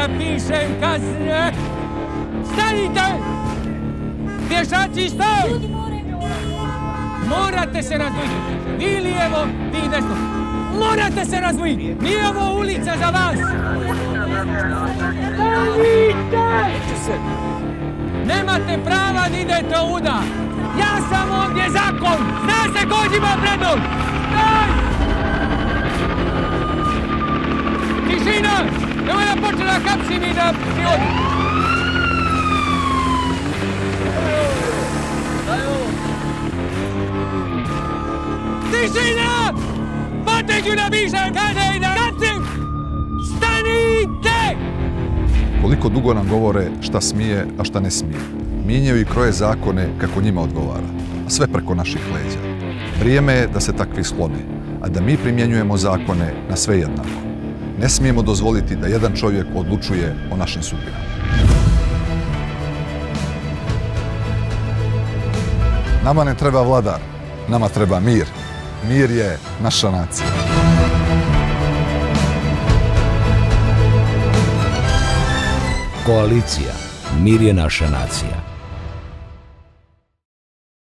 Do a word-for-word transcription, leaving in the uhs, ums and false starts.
napišem kazne. Stanite! Pješaci, stoj! Morate se razdvojiti. Vi lijevo, vi desno. Morate se razdvojiti. Nije ovo ulica za vas. Stanite! Nemate prava da idete u udar. Ja sam ovdje zakon. Zna se ko ima prednost. Staj! Tišina! Nemoj da počne da kapsim i da ti odim. Tišina! Poteću da pišem kaže i da kapsim! Stanite! Koliko dugo nam govore šta smije, a šta ne smije. Mijenjaju i kroje zakone kako njima odgovara, a sve preko naših leđa. Vrijeme je da se takvi sklone, a da mi primjenjujemo zakone na sve jednako. Ne smijemo dozvoliti da jedan čovjek odlučuje o našim sudbinama. Nama ne treba vladar, nama treba mir. Mir je naša nacija. Koalicija. Mir je naša nacija.